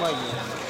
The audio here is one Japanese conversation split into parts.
まいよ。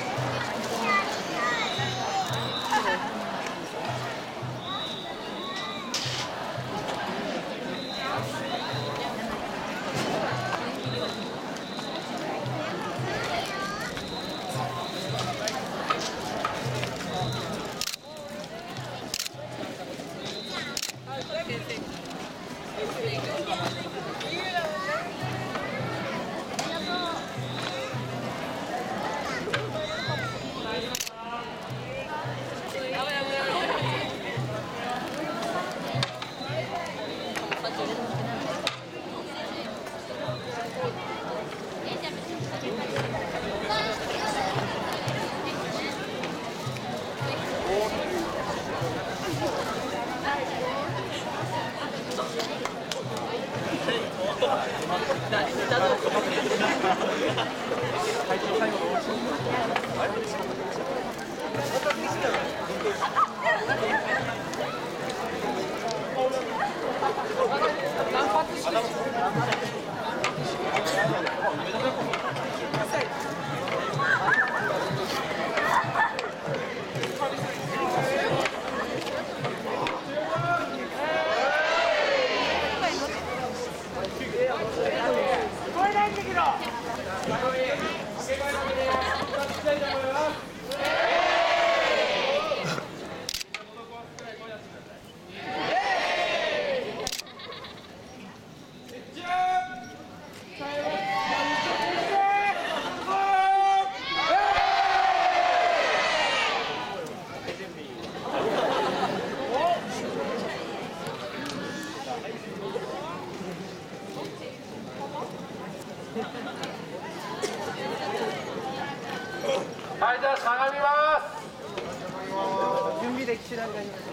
はい、じゃあしゃがみます。 準備でき次第になります。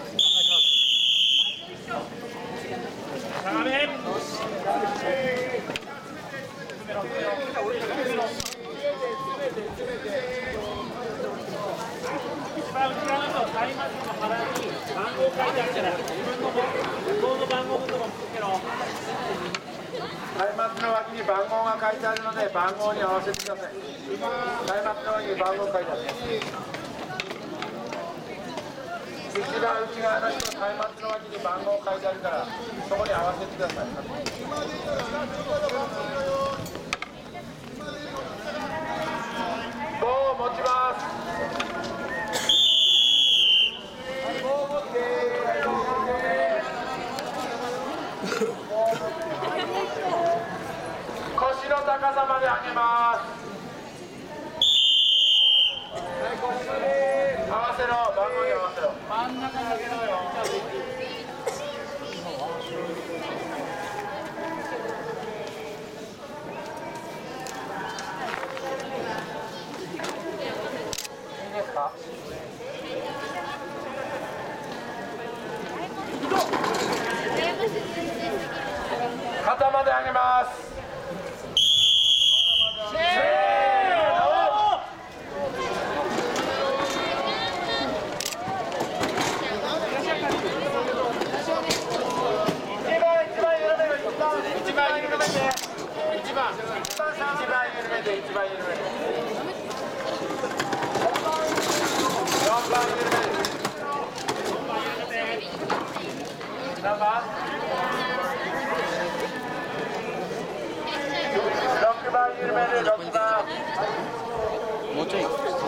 しゃがめ。一番内側のタイマーの腹に番号書いてあるから、自分の棒の番号のところつけろ。松の脇に番号が書いてあるので、番号に合わせてください。松の脇に番号書いてある。一番内側の人、松の脇に番号書いてあるから、そこに合わせてください。棒を持ちます。棒を持って、棒を持って。腰の高さまで上げます。合わせろ、番号に合わせろ。真ん中に上げろよ。いいですか？肩まで上げます。一番緩めて。4番緩めて。何番？6番緩める。6番。 もうちょい。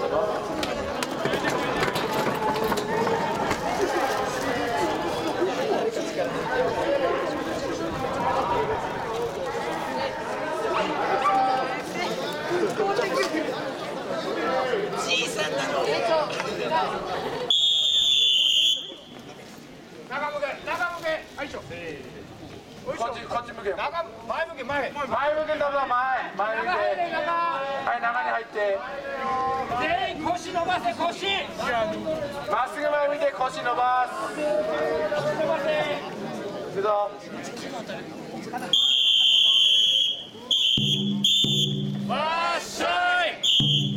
じいさんだろう。 中向け、中向け。はいしょ。こっち向け。前向け、前向け、どうぞ。前向け。はい、中に入って。 全員腰伸ばせ、腰。 まっすぐ前見て、腰伸ばす。 伸ばせ。 行くぞ。 わっしょい。